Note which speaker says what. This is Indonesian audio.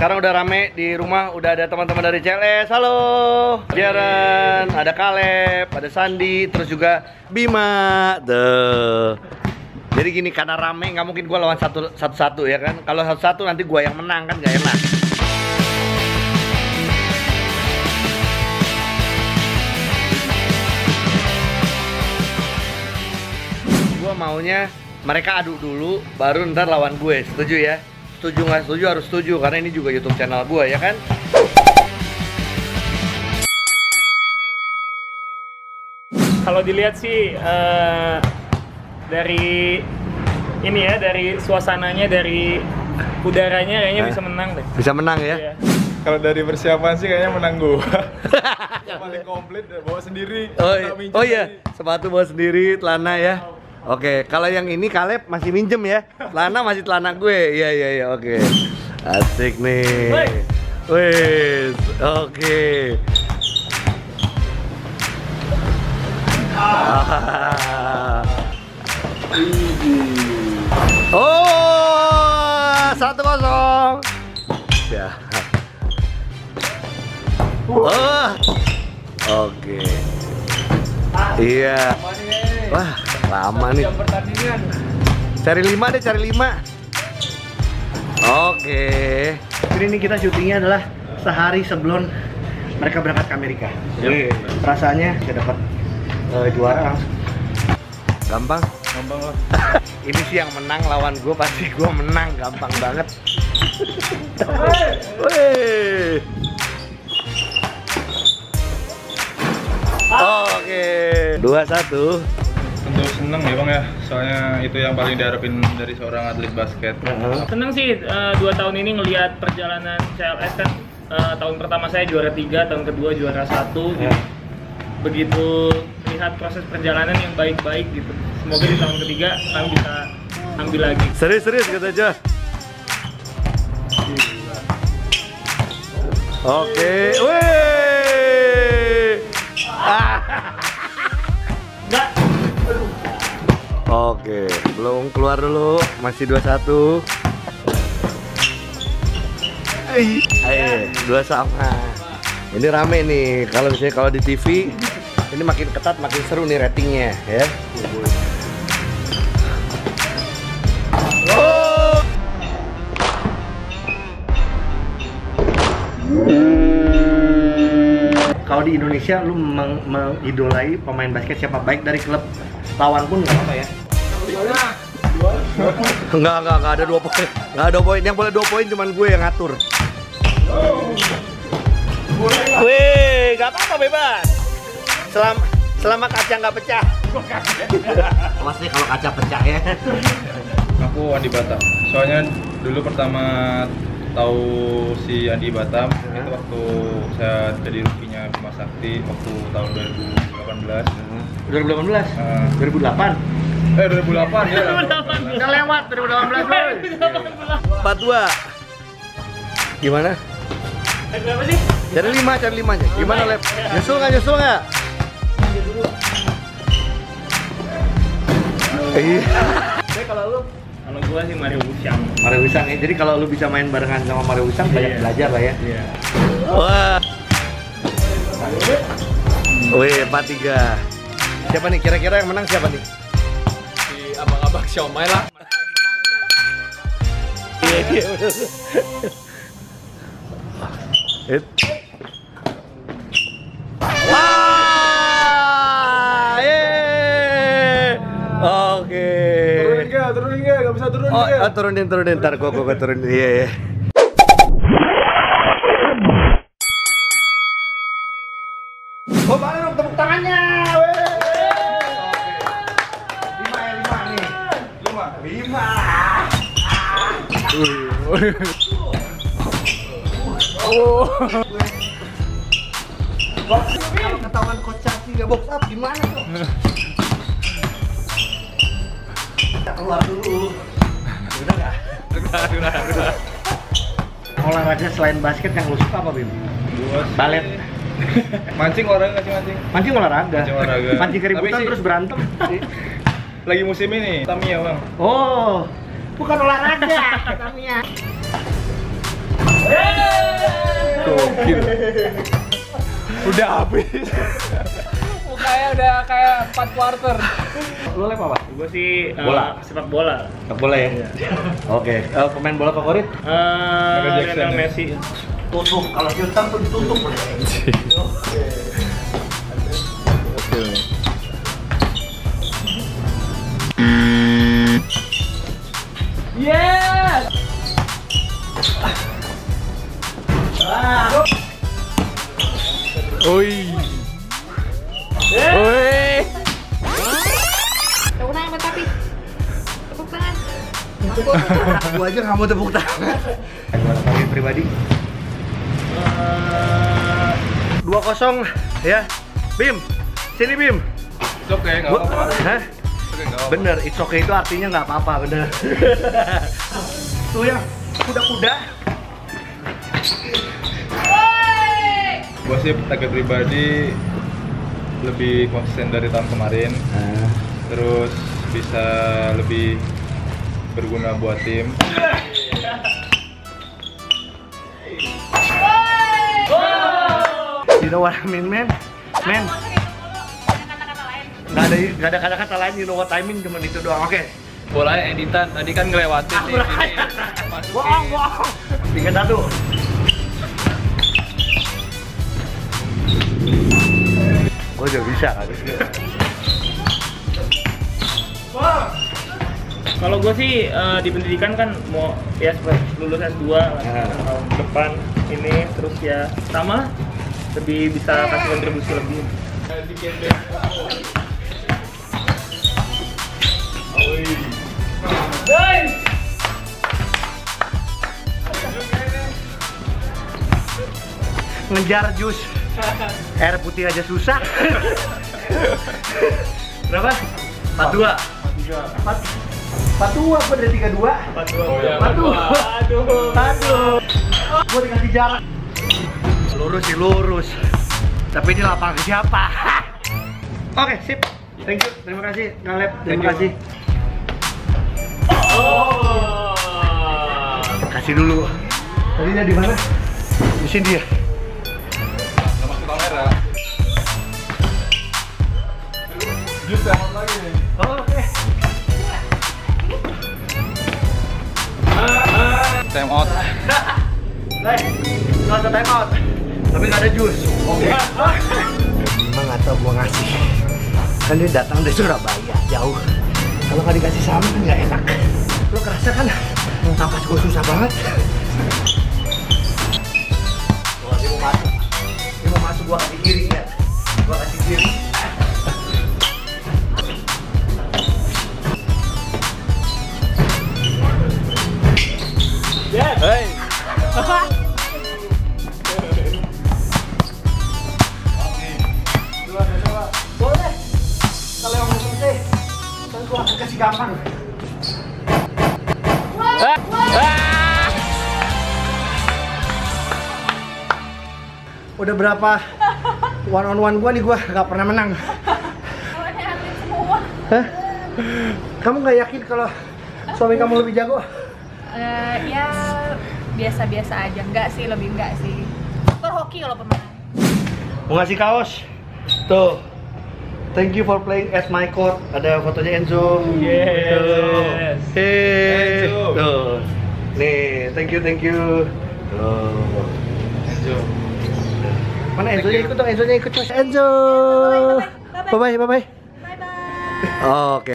Speaker 1: Sekarang udah rame di rumah, udah ada teman-teman dari CLS. Halo, Jaren, ada Kaleb, ada Sandi, terus juga Bima. Jadi gini, karena rame nggak mungkin gue lawan satu-satu ya kan. Kalau satu-satu nanti gue yang menang kan gak enak. Gue maunya mereka adu dulu, baru ntar lawan gue. Setuju ya? Setuju nggak setuju harus setuju, karena ini juga YouTube channel gue ya kan.
Speaker 2: Kalau dilihat sih dari ini ya, dari suasananya, dari udaranya kayaknya bisa menang deh.
Speaker 1: Bisa menang ya?
Speaker 2: Iya.
Speaker 3: Kalau dari persiapan sih kayaknya menang gua. Paling komplit, bawa sendiri.
Speaker 1: Oh iya, sepatu bawa sendiri, celana ya. Oke, kalau yang ini Kaleb masih minjem ya. Celana masih celana gue. Iya, oke. Asik nih. Wih, oke. Oh, 1-0. Ya. Oke. Iya. Wah, lama nih. Cari 5 deh, cari 5. Oke. Jadi ini kita syutingnya adalah sehari sebelum mereka berangkat ke Amerika. Jadi rasanya kita dapat juara langsung. Gampang?
Speaker 3: Gampang lah.
Speaker 1: Ini sih yang menang lawan gue, pasti gue menang, gampang banget. Wih. Oke. 2-1.
Speaker 3: Tentu seneng ya Bang ya, soalnya itu yang paling diharapin dari seorang atlet basket.
Speaker 2: Seneng sih 2 tahun ini ngelihat perjalanan CLS kan. Tahun pertama saya juara 3, tahun kedua juara 1. Begitu lihat proses perjalanan yang baik-baik gitu. Semoga di tahun ketiga kami bisa ambil lagi.
Speaker 1: Serius kata aja. Oke, wih.
Speaker 2: Enggak.
Speaker 1: Oke, belum keluar dulu, masih 2-1. Ayo, 2 sama. Ini rame nih, kalau misalnya kalau di TV ini makin ketat, makin seru nih ratingnya ya. Oh. Kalau di Indonesia lu mengidolai pemain basket siapa, baik dari klub lawan pun nggak apa ya? Enggak ada 2 poin. Enggak ada poin. Yang boleh 2 poin cuman gue yang ngatur. Wih, nggak apa-apa, bebas. Selama kaca nggak pecah. Maksudnya kalau kaca pecah ya.
Speaker 3: Aku Andi Batam. Soalnya dulu pertama tahu si Andi Batam itu waktu saya jadi rookie-nya Bima Sakti waktu tahun 2018.
Speaker 1: 2018? 2008?
Speaker 3: 2008 ya.
Speaker 1: Udah lewat 2018. 42. Gimana?
Speaker 2: Berapa sih?
Speaker 1: Cari 5 aja. Gimana, Lep? Nyusul nggak? Iya.
Speaker 2: Kalau gua sih Mario Usang.
Speaker 1: Mario Usang ya. Jadi kalau lu bisa main barengan sama Mario Usang, banyak belajar lah ya.
Speaker 2: Iya.
Speaker 1: Wah. Wih, 4-3. Siapa nih? Kira-kira yang menang siapa nih?
Speaker 3: Si abang-abang Xiaomai lah.
Speaker 1: Iya. Wah, oke.
Speaker 3: Turunin nggak bisa turunin.
Speaker 1: Oh, turunin, ntar gua turunin. Iya. Oh, balik dong tepuk tangannya. 5 nih. 5. Oh. Kalau ketahuan coach Caki nggak box up gimana tuh? Keluar dulu. Udah nggak? Udah. Olahraga selain basket yang lu suka apa, Bim? Balet.
Speaker 3: Mancing olahraga sih mancing.
Speaker 1: Mancing olahraga. Mancing keributan
Speaker 3: Tapi sih-
Speaker 1: terus berantem.
Speaker 3: Lagi musim ini, Tamiya Bang.
Speaker 1: Oh, bukan olahraga, Tamiya.
Speaker 3: Gokil. Udah habis.
Speaker 4: Mukanya udah kayak 4 quarter.
Speaker 1: Lu lem apa?
Speaker 2: Gue sih
Speaker 1: Bola.
Speaker 2: sepak bola.
Speaker 1: Sepak bola ya? Oke. Pemain bola favorit?
Speaker 2: Lionel Messi.
Speaker 1: Tutup, kalau shooter tuh ditutup.
Speaker 4: Yes.
Speaker 3: Oi. Oi.
Speaker 5: Tepuk tangan buat Papi. Tepuk tangan.
Speaker 1: Aku aja nggak mau tepuk tangan. Kalian pribadi? 2-0 ya. Bim, sini Bim.
Speaker 3: Oke, enggak apa-apa.
Speaker 1: Hah?
Speaker 3: Oke, enggak apa-apa.
Speaker 1: Bener, it's okay itu artinya nggak apa-apa, bener. Tuh ya, kuda-kuda.
Speaker 3: Gue sih target pribadi lebih konsisten dari tahun kemarin, terus bisa lebih berguna buat tim.
Speaker 1: You know what I mean, man? Man, nggak ada kata-kata lain. You know what I mean, cuma itu doang. Oke.
Speaker 4: Bolanya editan, tadi kan ngelewatin nih sini.
Speaker 1: Bohong. 3-1. Gue udah bisa kan?
Speaker 2: Kalau gue sih di pendidikan kan mau ya lulus S2 tahun depan ini, terus ya sama lebih bisa kasih kontribusi lebih.
Speaker 1: Ngejar jus air putih aja susah. Berapa? 42. 42, gue dari 32. 42. Aduh. Gue dikasih jarak. Lurus sih lurus. Tapi ini lapangan siapa? Oke, sip. Thank you. Terima kasih, Ngalep. Terima kasih. Kasih dulu. Tadinya di mana? Di sini dia.
Speaker 3: Nggak masuk kamera. Jus yang lagi nih.
Speaker 1: Oh, oke.
Speaker 3: Time out.
Speaker 1: Baik, nggak usah time out. Tapi nggak ada jus. Oke. Emang nggak tau gua ngasih. Kan dia datang dari Surabaya, jauh. Kalau nggak dikasih sama kan nggak enak. Lo kerasa kan? Napas gua susah banget. Wah, dia mau masuk. Dia mau masuk, gua kasih kiri ya. Gua kasih kiri.
Speaker 3: Hey.
Speaker 1: Boleh. Kalau yang mau selesai, kan gua akan kasih gampang. Udah berapa one on one gua nih, gua nggak pernah menang. Hah? Kamu nggak yakin kalau suami kamu lebih jago?
Speaker 5: Ya biasa-biasa aja, enggak sih. Super hoki kalau pemain.
Speaker 1: Mau ngasih kaos? Tuh. Thank you for playing at my court. Ada fotonya Enzo.
Speaker 2: Yes.
Speaker 1: Tuh. Hey.
Speaker 3: Enzo.
Speaker 1: Tuh. Nih, thank you. Tuh.
Speaker 3: Enzo.
Speaker 1: Mana Enzo-nya ikut dong, Enzo-nya ikut. Enzo. Bye-bye.
Speaker 5: Bye bye.
Speaker 1: Oke.